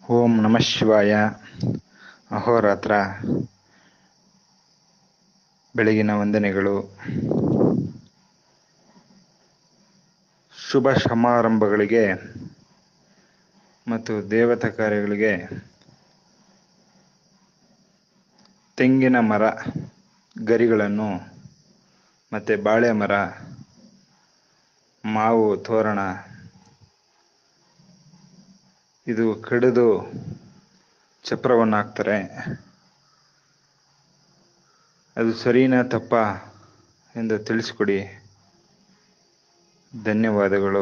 ಓಂ ನಮಃ ಶಿವಾಯ. ಅಹೋರಾತ್ರ ಬೆಳಗಿನ ವಂದನೆಗಳು. ಶುಭ ಸಮಾರಂಭಗಳಿಗೆ ಮತ್ತು ದೇವತಾ ಕಾರ್ಯಗಳಿಗೆ ತೆಂಗಿನ ಮರ ಗರಿಗಳನ್ನು ಮತ್ತು ಬಾಳೆ ಮರ, ಮಾವು ತೋರಣ ಇದು ಕಡಿದು ಚಪ್ರವನ್ನು ಹಾಕ್ತಾರೆ. ಅದು ಸರಿನಾ ತಪ್ಪಾ ಎಂದು ತಿಳಿಸಿಕೊಡಿ. ಧನ್ಯವಾದಗಳು.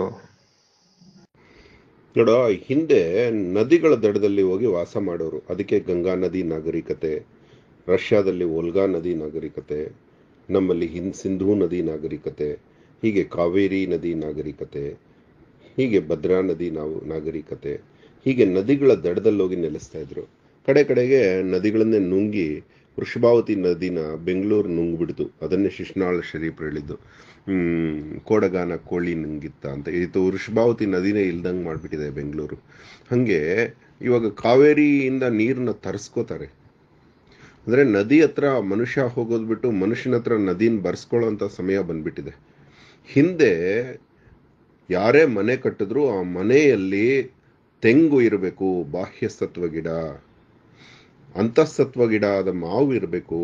ನೋಡ, ಹಿಂದೆ ನದಿಗಳ ದಡದಲ್ಲಿ ಹೋಗಿ ವಾಸ ಮಾಡೋರು. ಅದಕ್ಕೆ ಗಂಗಾ ನದಿ ನಾಗರಿಕತೆ, ರಷ್ಯಾದಲ್ಲಿ ವೋಲ್ಗಾ ನದಿ ನಾಗರಿಕತೆ, ನಮ್ಮಲ್ಲಿ ಸಿಂಧೂ ನದಿ ನಾಗರಿಕತೆ, ಹೀಗೆ ಕಾವೇರಿ ನದಿ ನಾಗರಿಕತೆ, ಹೀಗೆ ಭದ್ರಾ ನದಿ ನಾಗರಿಕತೆ, ಹೀಗೆ ನದಿಗಳ ದಡದಲ್ಲಿ ಹೋಗಿ ನೆಲೆಸ್ತಾ ಇದ್ರು. ಕಡೆಗೆ ನದಿಗಳನ್ನೇ ನುಂಗಿ ವೃಷಭಾವತಿ ನದಿನ ಬೆಂಗಳೂರು ನುಂಗ್ಬಿಡ್ತು. ಅದನ್ನೇ ಶಿಶುನಾಳ ಶರೀಫ್ರು ಹೇಳಿದ್ದು, ಕೋಡಗಾನ ಕೋಳಿ ನುಂಗಿತ್ತ ಅಂತ. ಇದು ವೃಷಭಾವತಿ ನದಿನೇ ಇಲ್ದಂಗೆ ಮಾಡಿಬಿಟ್ಟಿದೆ ಬೆಂಗಳೂರು. ಹಾಗೆ ಇವಾಗ ಕಾವೇರಿಯಿಂದ ನೀರನ್ನ ತರಿಸ್ಕೋತಾರೆ. ಅಂದರೆ ನದಿ ಹತ್ರ ಮನುಷ್ಯ ಹೋಗೋದು ಬಿಟ್ಟು ಮನುಷ್ಯನ ಹತ್ರ ನದಿನ ಬರ್ಸ್ಕೊಳ್ಳೋಂಥ ಸಮಯ ಬಂದ್ಬಿಟ್ಟಿದೆ. ಹಿಂದೆ ಯಾರೇ ಮನೆ ಕಟ್ಟಿದ್ರು ಆ ಮನೆಯಲ್ಲಿ ತೆಂಗು ಇರಬೇಕು, ಬಾಹ್ಯ ಸತ್ವ ಗಿಡ, ಅಂತಃಸತ್ವ ಗಿಡ ಆದ ಮಾವು ಇರಬೇಕು,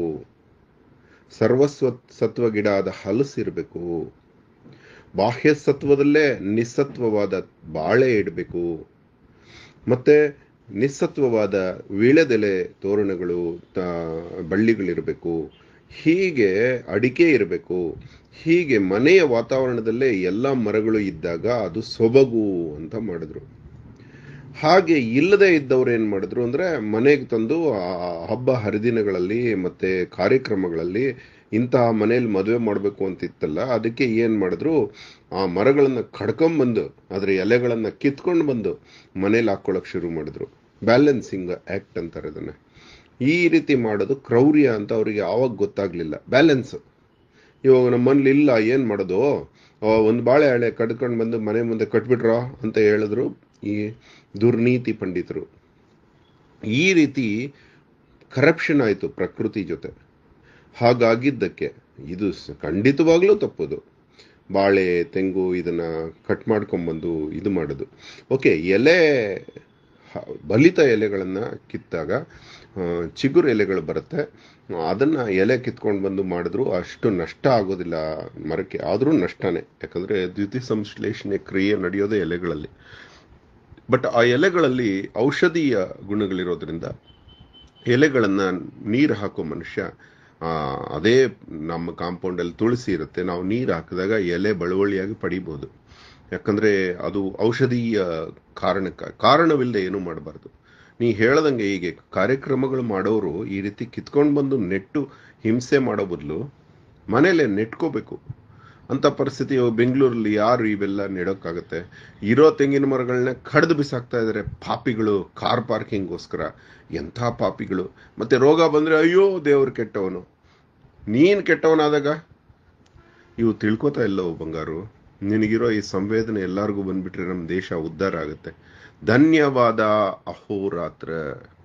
ಸತ್ವ ಗಿಡ ಆದ ಹಲಸು ಇರಬೇಕು, ಬಾಹ್ಯ ಸತ್ವದಲ್ಲೇ ನಿಸ್ಸತ್ವವಾದ ಬಾಳೆ ಇಡಬೇಕು, ಮತ್ತೆ ನಿಸ್ಸತ್ವವಾದ ವೀಳ್ಯದೆಲೆ ತೋರಣಗಳು ಬಳ್ಳಿಗಳಿರಬೇಕು, ಹೀಗೆ ಅಡಿಕೆ ಇರಬೇಕು. ಹೀಗೆ ಮನೆಯ ವಾತಾವರಣದಲ್ಲೇ ಎಲ್ಲ ಮರಗಳು ಇದ್ದಾಗ ಅದು ಸೊಬಗು ಅಂತ ಮಾಡಿದ್ರು. ಹಾಗೆ ಇಲ್ಲದೆ ಇದ್ದವ್ರು ಏನ್ ಮಾಡಿದ್ರು ಅಂದ್ರೆ, ಮನೆಗೆ ತಂದು ಹಬ್ಬ ಹರಿದಿನಗಳಲ್ಲಿ ಮತ್ತೆ ಕಾರ್ಯಕ್ರಮಗಳಲ್ಲಿ ಇಂತಹ ಮನೆಯಲ್ಲಿ ಮದುವೆ ಮಾಡಬೇಕು ಅಂತಿತ್ತಲ್ಲ, ಅದಕ್ಕೆ ಏನ್ ಮಾಡಿದ್ರು, ಆ ಮರಗಳನ್ನ ಕಡ್ಕೊಂಡ್ಬಂದು ಅದ್ರ ಎಲೆಗಳನ್ನ ಕಿತ್ಕೊಂಡು ಬಂದು ಮನೇಲಿ ಹಾಕೊಳಕ್ ಶುರು ಮಾಡಿದ್ರು. ಬ್ಯಾಲೆನ್ಸಿಂಗ್ ಆಕ್ಟ್ ಅಂತಾರೆ ಅದನ್ನ. ಈ ರೀತಿ ಮಾಡೋದು ಕ್ರೌರ್ಯ ಅಂತ ಅವ್ರಿಗೆ ಆವಾಗ ಗೊತ್ತಾಗ್ಲಿಲ್ಲ. ಬ್ಯಾಲೆನ್ಸ್ ಇವಾಗ ನಮ್ಮ ಮನೇಲಿ ಇಲ್ಲ, ಏನ್ ಮಾಡೋದು, ಒಂದು ಬಾಳೆ ಎಳೆ ಕಡ್ಕೊಂಡು ಬಂದು ಮನೆ ಮುಂದೆ ಕಟ್ಬಿಟ್ರ ಅಂತ ಹೇಳಿದ್ರು ಈ ದುರ್ನೀತಿ ಪಂಡಿತರು. ಈ ರೀತಿ ಕರಪ್ಷನ್ ಆಯಿತು ಪ್ರಕೃತಿ ಜೊತೆ. ಹಾಗಾಗಿದ್ದಕ್ಕೆ ಇದು ಖಂಡಿತವಾಗ್ಲೂ ತಪ್ಪದು. ಬಾಳೆ ತೆಂಗು ಇದನ್ನ ಕಟ್ ಮಾಡ್ಕೊಂಡ್ಬಂದು ಇದು ಮಾಡೋದು. ಓಕೆ, ಎಲೆ ಬಲಿತ ಎಲೆಗಳನ್ನ ಕಿತ್ತಾಗ ಚಿಗುರು ಎಲೆಗಳು ಬರುತ್ತೆ, ಅದನ್ನ ಎಲೆ ಕಿತ್ಕೊಂಡು ಬಂದು ಮಾಡಿದ್ರು ಅಷ್ಟು ನಷ್ಟ ಆಗೋದಿಲ್ಲ ಮರಕ್ಕೆ. ಆದ್ರೂ ನಷ್ಟನೇ, ಯಾಕಂದ್ರೆ ದ್ಯುತಿ ಸಂಶ್ಲೇಷಣೆ ಕ್ರಿಯೆ ನಡೆಯೋದೇ ಎಲೆಗಳಲ್ಲಿ. ಬಟ್ ಆ ಎಲೆಗಳಲ್ಲಿ ಔಷಧೀಯ ಗುಣಗಳಿರೋದ್ರಿಂದ ಎಲೆಗಳನ್ನ ನೀರು ಹಾಕೋ ಮನುಷ್ಯ, ಅದೇ ನಮ್ಮ ಕಾಂಪೌಂಡಲ್ಲಿ ತುಳಸಿ ಇರುತ್ತೆ, ನಾವು ನೀರು ಹಾಕಿದಾಗ ಎಲೆ ಬಳುವಳಿಯಾಗಿ ಪಡಿಬಹುದು. ಯಾಕಂದ್ರೆ ಅದು ಔಷಧೀಯ ಕಾರಣವಿಲ್ಲದೆ ಏನೂ ಮಾಡಬಾರ್ದು. ನೀ ಹೇಳದಂಗೆ ಹೀಗೆ ಕಾರ್ಯಕ್ರಮಗಳು ಮಾಡೋರು ಈ ರೀತಿ ಕಿತ್ಕೊಂಡು ಬಂದು ನೆಟ್ಟು ಹಿಂಸೆ ಮಾಡೋ ಬದಲು ಮನೇಲೆ ನೆಟ್ಕೋಬೇಕು ಅಂತ ಪರಿಸ್ಥಿತಿ. ಬೆಂಗಳೂರಲ್ಲಿ ಯಾರು ಇವೆಲ್ಲ ನೆಡೋಕ್ಕಾಗತ್ತೆ? ಇರೋ ತೆಂಗಿನ ಮರಗಳನ್ನ ಕಡ್ದು ಬಿಸಾಕ್ತಾ ಇದಾರೆ ಪಾಪಿಗಳು, ಕಾರ್ ಪಾರ್ಕಿಂಗ್ಗೋಸ್ಕರ. ಎಂಥ ಪಾಪಿಗಳು! ಮತ್ತೆ ರೋಗ ಬಂದ್ರೆ ಅಯ್ಯೋ ದೇವ್ರು ಕೆಟ್ಟವನು. ನೀನ್ ಕೆಟ್ಟವನಾದಾಗ ಇವು ತಿಳ್ಕೊತಾ ಇಲ್ಲವು ಬಂಗಾರು. ನಿನಗಿರೋ ಈ ಸಂವೇದನೆ ಎಲ್ಲರಿಗೂ ಬಂದ್ಬಿಟ್ರೆ ನಮ್ಮ ದೇಶ ಉದ್ಧಾರ ಆಗುತ್ತೆ. ಧನ್ಯವಾದ. ಅಹೋರಾತ್ರ.